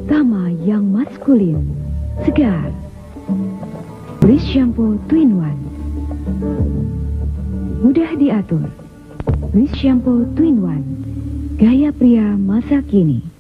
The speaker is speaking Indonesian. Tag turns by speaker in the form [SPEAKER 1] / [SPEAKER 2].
[SPEAKER 1] Tama yang maskulin, segar. Breeze Shampoo Twin-in-One. Mudah diatur. Breeze Shampoo Twin-in-One. Gaya pria masa kini.